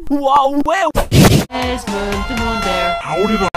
Wow, wow. Desmond, the moon bear. How did I